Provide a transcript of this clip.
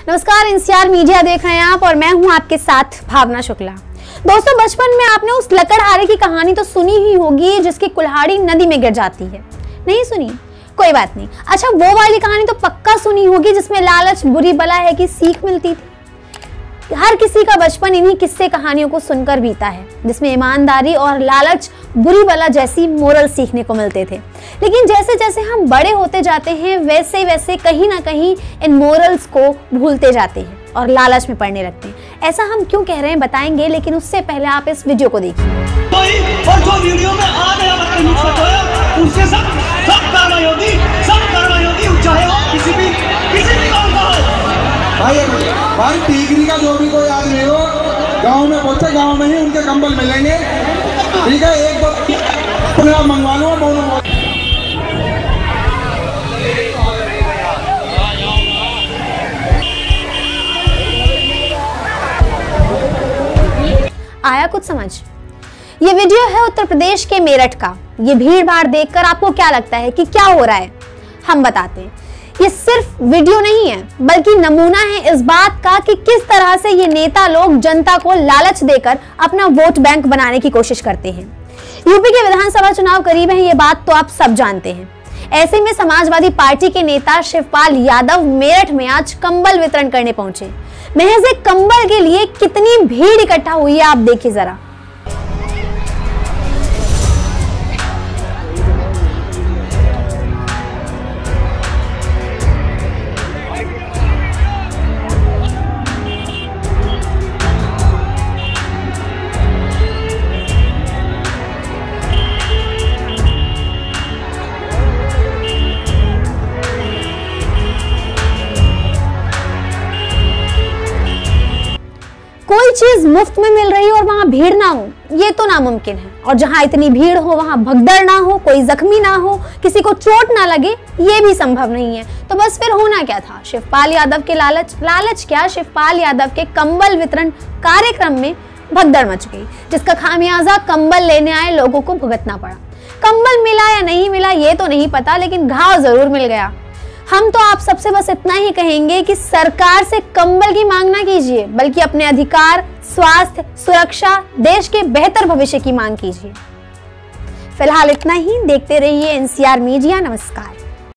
नमस्कार, NCR media देख रहे हैं आप और मैं हूं आपके साथ भावना शुक्ला। दोस्तों, बचपन में आपने उस लकड़हारे की कहानी तो सुनी ही होगी जिसकी कुल्हाड़ी नदी में गिर जाती है। नहीं सुनी? कोई बात नहीं। अच्छा, वो वाली कहानी तो पक्का सुनी होगी जिसमें लालच बुरी बला है की सीख मिलती थी। हर किसी का बचपन इन्हीं किस्से कहानियों को सुनकर बीता है, जिसमें ईमानदारी और लालच बुरी बला जैसी मोरल सीखने को मिलते थे। लेकिन जैसे जैसे हम बड़े होते जाते हैं वैसे वैसे कहीं ना कहीं इन मोरल्स को भूलते जाते हैं और लालच में पड़ने लगते हैं। ऐसा हम क्यों कह रहे हैं बताएंगे, लेकिन उससे पहले आप इस वीडियो को देखिए। और जो वीडियो में आ गया उससे सब कार्रवाई होगी, चाहे वो किसी भी काम का हो। भाई टीगरी का जो भी कोई आदमी हो, गांव में पहुंचे, गांव में ही उनके कंबल मिलेंगे। ठीक है, एक बार मंगवा लो। आया कुछ समझ? ये वीडियो है उत्तर प्रदेश के मेरठ का। ये भीड़ भाड़ देखकर आपको क्या लगता है कि क्या हो रहा है? हम बताते हैं। ये सिर्फ वीडियो नहीं है, बल्कि नमूना है इस बात का कि किस तरह से ये नेता लोग जनता को लालच देकर अपना वोट बैंक बनाने की कोशिश करते हैं। यूपी के विधानसभा चुनाव करीब है, ये बात तो आप सब जानते हैं। ऐसे में समाजवादी पार्टी के नेता शिवपाल यादव मेरठ में आज कंबल वितरण करने पहुंचे। महज एक कंबल के लिए कितनी भीड़ इकट्ठा हुई है आप देखिए जरा। कोई चीज मुफ्त में मिल रही हो और वहां भीड़ ना हो, ये तो नामुमकिन है। और जहां इतनी भीड़ हो वहां भगदड़ ना हो, कोई जख्मी ना हो, किसी को चोट ना लगे, ये भी संभव नहीं है। तो बस फिर होना क्या था? शिवपाल यादव के लालच क्या, शिवपाल यादव के कंबल वितरण कार्यक्रम में भगदड़ मच गई, जिसका खामियाजा कंबल लेने आए लोगों को भुगतना पड़ा। कंबल मिला या नहीं मिला ये तो नहीं पता, लेकिन घाव जरूर मिल गया। हम तो आप सबसे बस इतना ही कहेंगे कि सरकार से कंबल की मांग ना कीजिए, बल्कि अपने अधिकार, स्वास्थ्य, सुरक्षा, देश के बेहतर भविष्य की मांग कीजिए। फिलहाल इतना ही। देखते रहिए एनसीआर मीडिया। नमस्कार।